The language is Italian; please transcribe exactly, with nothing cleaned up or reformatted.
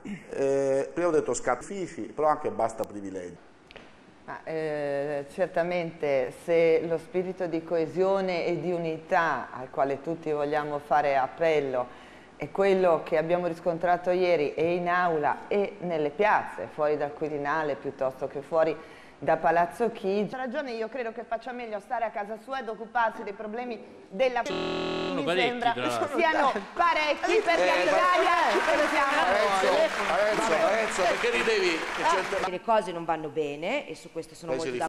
Eh, prima ho detto sacrifici, però anche basta privilegi. Ma, eh, certamente se lo spirito di coesione e di unità al quale tutti vogliamo fare appello è quello che abbiamo riscontrato ieri e in aula e nelle piazze, fuori dal Quirinale piuttosto che fuori da Palazzo Chigi. Ha ragione, io credo che faccia meglio stare a casa sua ed occuparsi dei problemi della... Sono mi parecchi, sembra siano parecchi perché eh, l'Italia Arezzo, Arezzo, Arezzo, perché ridevi? Le cose non vanno bene e su questo sono molto d'accordo.